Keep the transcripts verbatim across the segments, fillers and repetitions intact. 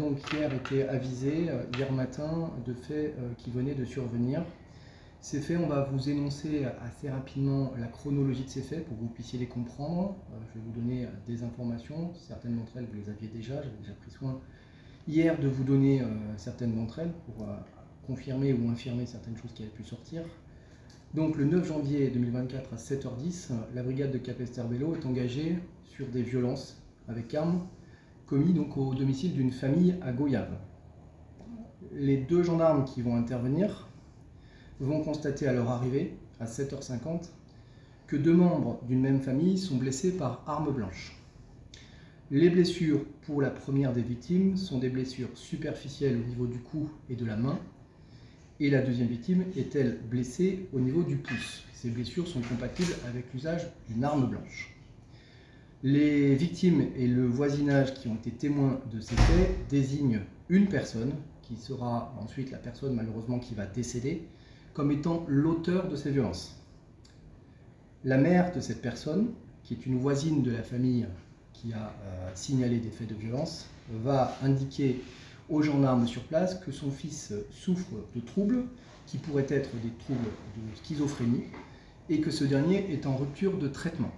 donc hier été avisés, euh, hier matin, de faits euh, qui venaient de survenir. Ces faits, on va vous énoncer assez rapidement la chronologie de ces faits pour que vous puissiez les comprendre. Euh, je vais vous donner euh, des informations, certaines d'entre elles vous les aviez déjà, j'avais déjà pris soin hier de vous donner euh, certaines d'entre elles pour euh, confirmer ou infirmer certaines choses qui avaient pu sortir. Donc le neuf janvier deux mille vingt-quatre à sept heures dix, la brigade de Capesterre-Belle-Eau est engagée sur des violences avec armes commis donc au domicile d'une famille à Goyave. Les deux gendarmes qui vont intervenir vont constater à leur arrivée, à sept heures cinquante, que deux membres d'une même famille sont blessés par arme blanche. Les blessures pour la première des victimes sont des blessures superficielles au niveau du cou et de la main, et la deuxième victime est-elle blessée au niveau du pouce. Ces blessures sont compatibles avec l'usage d'une arme blanche. Les victimes et le voisinage qui ont été témoins de ces faits désignent une personne, qui sera ensuite la personne malheureusement qui va décéder, comme étant l'auteur de ces violences. La mère de cette personne, qui est une voisine de la famille qui a euh, signalé des faits de violence, va indiquer aux gendarmes sur place que son fils souffre de troubles, qui pourraient être des troubles de schizophrénie, et que ce dernier est en rupture de traitement.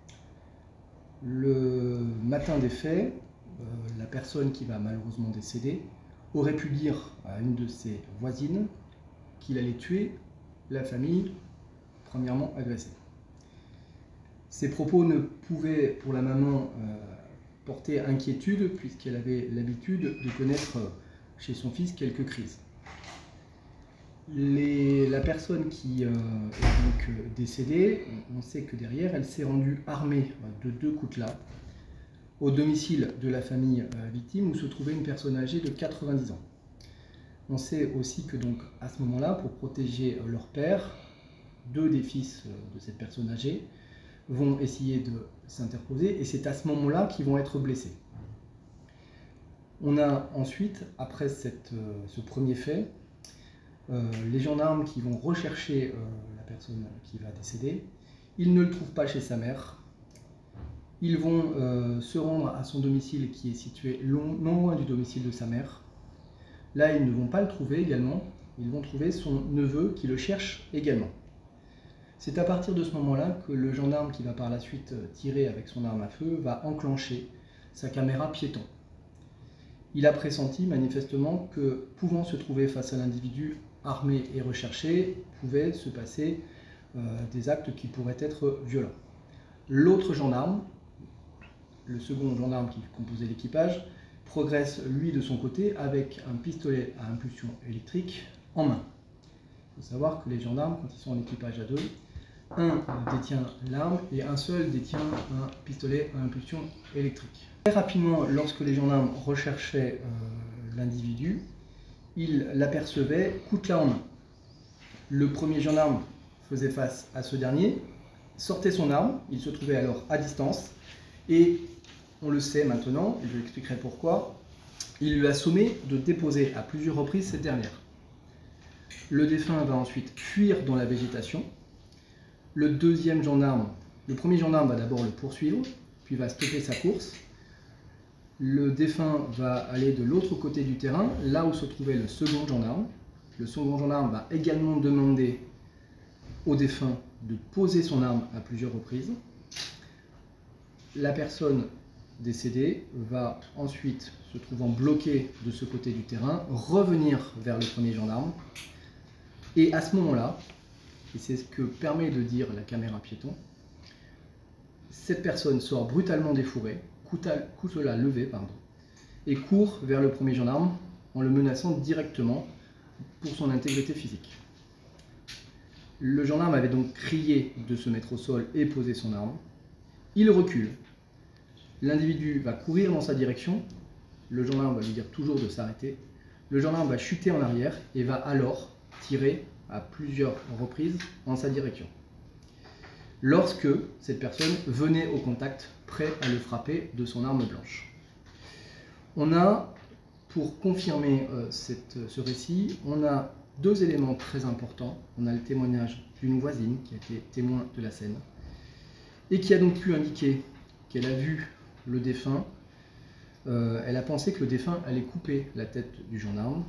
Le matin des faits, euh, la personne qui va malheureusement décéder aurait pu dire à une de ses voisines qu'il allait tuer la famille premièrement agressée. Ces propos ne pouvaient pour la maman euh, porter inquiétude puisqu'elle avait l'habitude de connaître chez son fils quelques crises. Les, la personne qui euh, est donc décédée, on sait que derrière, elle s'est rendue armée de deux coutelas au domicile de la famille euh, victime où se trouvait une personne âgée de quatre-vingt-dix ans. On sait aussi que donc à ce moment-là, pour protéger leur père, deux des fils de cette personne âgée vont essayer de s'interposer et c'est à ce moment-là qu'ils vont être blessés. On a ensuite, après cette, euh, ce premier fait, Euh, les gendarmes qui vont rechercher euh, la personne qui va décéder, ils ne le trouvent pas chez sa mère. Ils vont euh, se rendre à son domicile qui est situé long, non loin du domicile de sa mère. Là, ils ne vont pas le trouver également. Ils vont trouver son neveu qui le cherche également. C'est à partir de ce moment-là que le gendarme qui va par la suite tirer avec son arme à feu va enclencher sa caméra piéton. Il a pressenti manifestement que, pouvant se trouver face à l'individu armé et recherché, pouvait se passer euh, des actes qui pourraient être violents. L'autre gendarme, le second gendarme qui composait l'équipage, progresse lui de son côté avec un pistolet à impulsion électrique en main. Il faut savoir que les gendarmes, quand ils sont en équipage à deux, un détient l'arme et un seul détient un pistolet à impulsion électrique. Très rapidement, lorsque les gendarmes recherchaient euh, l'individu, ils l'apercevaient coutelas en main. Le premier gendarme faisait face à ce dernier, sortait son arme, il se trouvait alors à distance, et on le sait maintenant, et je vous expliquerai pourquoi, il lui a sommé de déposer à plusieurs reprises cette dernière. Le défunt va ensuite fuir dans la végétation. Le deuxième gendarme, le premier gendarme va d'abord le poursuivre, puis va stopper sa course. Le défunt va aller de l'autre côté du terrain, là où se trouvait le second gendarme. Le second gendarme va également demander au défunt de poser son arme à plusieurs reprises. La personne décédée va ensuite, se trouvant bloquée de ce côté du terrain, revenir vers le premier gendarme. Et à ce moment-là, et c'est ce que permet de dire la caméra piéton, cette personne sort brutalement des fourrés, coutelas levé, pardon, et court vers le premier gendarme en le menaçant directement pour son intégrité physique. Le gendarme avait donc crié de se mettre au sol et poser son arme. Il recule. L'individu va courir dans sa direction. Le gendarme va lui dire toujours de s'arrêter. Le gendarme va chuter en arrière et va alors tirer à plusieurs reprises en sa direction. Lorsque cette personne venait au contact, prêt à le frapper de son arme blanche. On a, pour confirmer euh, cette, ce récit, on a deux éléments très importants. On a le témoignage d'une voisine qui a été témoin de la scène et qui a donc pu indiquer qu'elle a vu le défunt euh, elle a pensé que le défunt allait couper la tête du gendarme.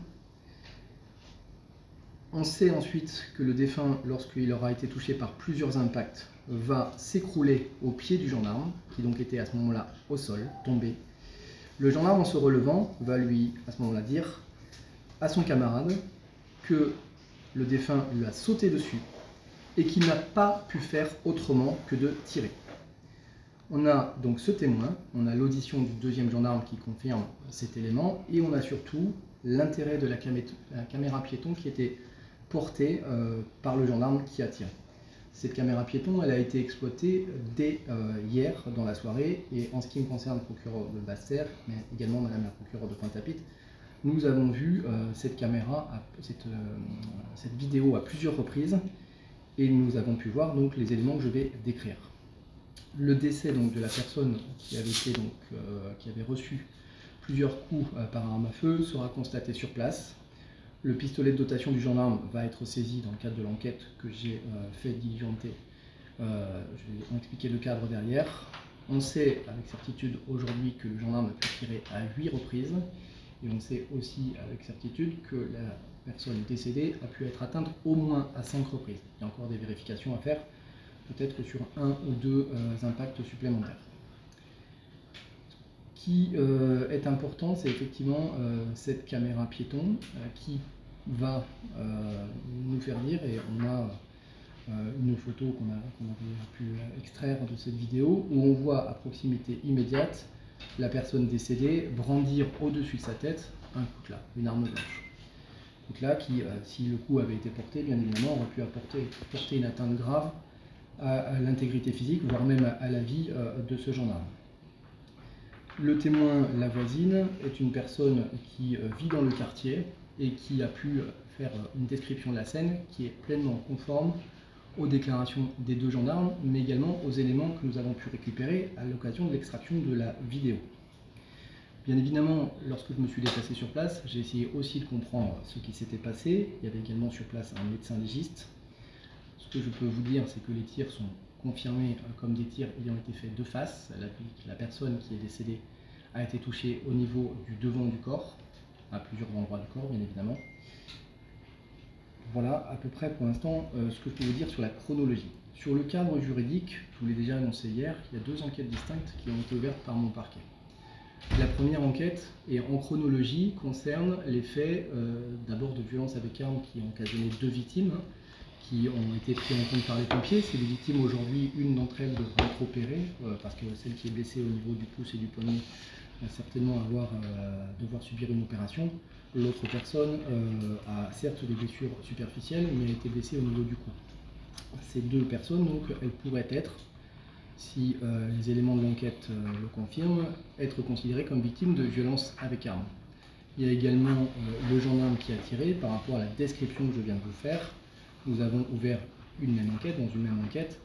On sait ensuite que le défunt, lorsqu'il aura été touché par plusieurs impacts, va s'écrouler au pied du gendarme, qui donc était à ce moment-là au sol, tombé. Le gendarme, en se relevant, va lui, à ce moment-là, dire à son camarade que le défunt lui a sauté dessus et qu'il n'a pas pu faire autrement que de tirer. On a donc ce témoin, on a l'audition du deuxième gendarme qui confirme cet élément, et on a surtout l'intérêt de la, camé la caméra piéton qui était portée euh, par le gendarme qui a tiré. Cette caméra piéton, elle a été exploitée dès euh, hier dans la soirée, et en ce qui me concerne, le procureur de Basse-Terre, mais également madame la procureure de Pointe-à-Pitre, nous avons vu euh, cette caméra, cette, euh, cette vidéo à plusieurs reprises, et nous avons pu voir donc les éléments que je vais décrire. Le décès donc, de la personne qui avait, été, donc, euh, qui avait reçu plusieurs coups euh, par arme à feu sera constaté sur place. Le pistolet de dotation du gendarme va être saisi dans le cadre de l'enquête que j'ai euh, fait diligenter. Euh, je vais expliquer le cadre derrière. On sait avec certitude aujourd'hui que le gendarme a pu tirer à huit reprises. Et on sait aussi avec certitude que la personne décédée a pu être atteinte au moins à cinq reprises. Il y a encore des vérifications à faire, peut-être sur un ou deux euh, impacts supplémentaires. Ce qui euh, est important, c'est effectivement euh, cette caméra piéton euh, qui va euh, nous faire dire, et on a euh, une photo qu'on a, qu'on avait pu extraire de cette vidéo, où on voit à proximité immédiate la personne décédée brandir au-dessus de sa tête un coutelas, une arme blanche. Coutelas qui, euh, si le coup avait été porté, bien évidemment, aurait pu apporter, porter une atteinte grave à, à l'intégrité physique, voire même à, à la vie euh, de ce gendarme. Le témoin, la voisine, est une personne qui euh, vit dans le quartier et qui a pu faire une description de la scène qui est pleinement conforme aux déclarations des deux gendarmes, mais également aux éléments que nous avons pu récupérer à l'occasion de l'extraction de la vidéo. Bien évidemment, lorsque je me suis déplacé sur place, j'ai essayé aussi de comprendre ce qui s'était passé. Il y avait également sur place un médecin légiste. Ce que je peux vous dire, c'est que les tirs sont confirmés comme des tirs ayant été faits de face. La, la personne qui est décédée a été touchée au niveau du devant du corps, à plusieurs endroits du corps, bien évidemment. Voilà à peu près pour l'instant euh, ce que je peux vous dire sur la chronologie. Sur le cadre juridique, je vous l'ai déjà annoncé hier, il y a deux enquêtes distinctes qui ont été ouvertes par mon parquet. La première enquête, et en chronologie, concerne les faits euh, d'abord de violence avec arme qui ont occasionné deux victimes, hein, qui ont été pris en compte par les pompiers. Ces deux victimes aujourd'hui, une d'entre elles devra être opérée, euh, parce que celle qui est blessée au niveau du pouce et du poignet va certainement avoir, euh, devoir subir une opération. L'autre personne euh, a certes des blessures superficielles, mais a été blessée au niveau du cou. Ces deux personnes, donc, elles pourraient être, si euh, les éléments de l'enquête euh, le confirment, être considérées comme victimes de violences avec arme. Il y a également euh, le gendarme qui a tiré. Par rapport à la description que je viens de vous faire, nous avons ouvert une même enquête, dans une même enquête,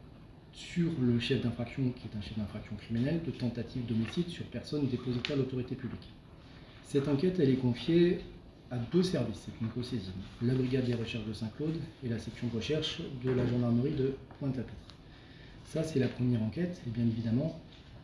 sur le chef d'infraction, qui est un chef d'infraction criminel, de tentative d'homicide sur personne dépositaire de l'autorité publique. Cette enquête, elle est confiée à deux services, c'est une co-saisine, la brigade des recherches de Saint-Claude et la section de recherche de la gendarmerie de Pointe-à-Pitre. Ça, c'est la première enquête, et bien évidemment,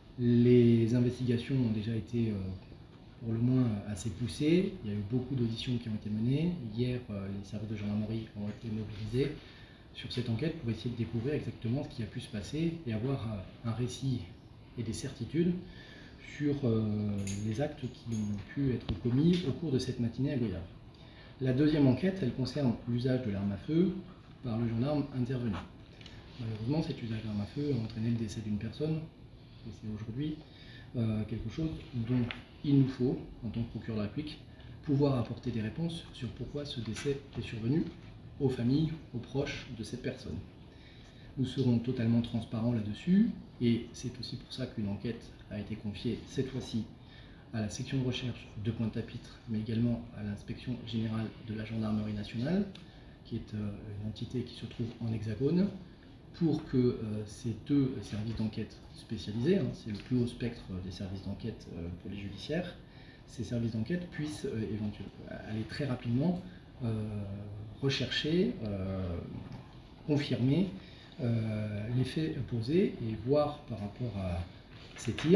les investigations ont déjà été euh, pour le moins assez poussées. Il y a eu beaucoup d'auditions qui ont été menées. Hier, euh, les services de gendarmerie ont été mobilisés sur cette enquête pour essayer de découvrir exactement ce qui a pu se passer et avoir euh, un récit et des certitudes sur euh, les actes qui ont pu être commis au cours de cette matinée à Goyave. La deuxième enquête, elle concerne l'usage de l'arme à feu par le gendarme intervenu. Malheureusement, cet usage d'arme à feu a entraîné le décès d'une personne, et c'est aujourd'hui euh, quelque chose dont il nous faut, en tant que procureur de la République, pouvoir apporter des réponses sur pourquoi ce décès est survenu aux familles, aux proches de cette personne. Nous serons totalement transparents là-dessus, et c'est aussi pour ça qu'une enquête a été confiée cette fois-ci à la section de recherche de Pointe-à-Pitre, mais également à l'inspection générale de la gendarmerie nationale, qui est euh, une entité qui se trouve en Hexagone, pour que euh, ces deux services d'enquête spécialisés, hein, c'est le plus haut spectre des services d'enquête euh, pour les judiciaires, ces services d'enquête puissent euh, éventuellement aller très rapidement euh, rechercher, euh, confirmer euh, les faits posés et voir par rapport à ces tirs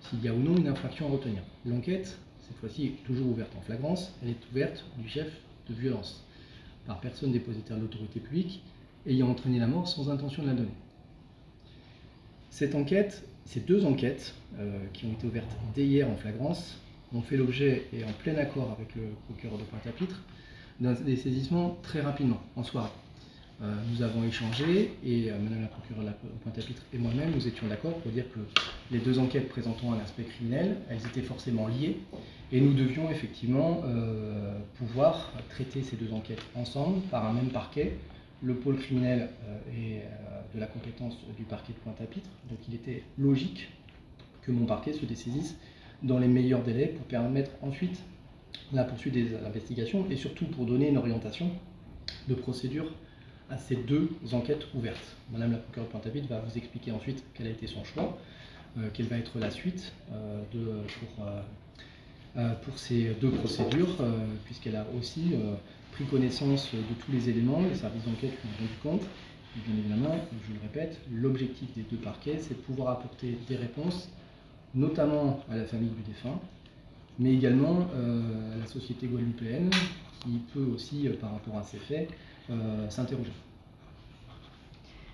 s'il y a ou non une infraction à retenir. L'enquête, cette fois-ci, est toujours ouverte en flagrance, elle est ouverte du chef de violence, par personne dépositaire de l'autorité publique, ayant entraîné la mort sans intention de la donner. Cette enquête, ces deux enquêtes, euh, qui ont été ouvertes dès hier en flagrance, ont fait l'objet, et en plein accord avec le procureur de Pointe-à-Pitre, d'un dessaisissement très rapidement, en soirée. Euh, nous avons échangé et euh, Madame la procureure de Pointe-à-Pitre et moi-même, nous étions d'accord pour dire que les deux enquêtes présentant un aspect criminel, elles étaient forcément liées et nous devions effectivement euh, pouvoir traiter ces deux enquêtes ensemble par un même parquet. Le pôle criminel euh, est euh, de la compétence du parquet de Pointe-à-Pitre, donc il était logique que mon parquet se dessaisisse dans les meilleurs délais pour permettre ensuite la poursuite des investigations et surtout pour donner une orientation de procédure à ces deux enquêtes ouvertes. Madame la procureure de Pointe-à-Pitre va vous expliquer ensuite quel a été son choix, euh, quelle va être la suite euh, de, pour, euh, pour ces deux procédures, euh, puisqu'elle a aussi euh, pris connaissance de tous les éléments, les services d'enquête lui ont rendu compte. Et bien évidemment, je le répète, l'objectif des deux parquets, c'est de pouvoir apporter des réponses, notamment à la famille du défunt, mais également euh, à la société guadeloupéenne, qui peut aussi, euh, par rapport à ces faits, euh, s'interroger.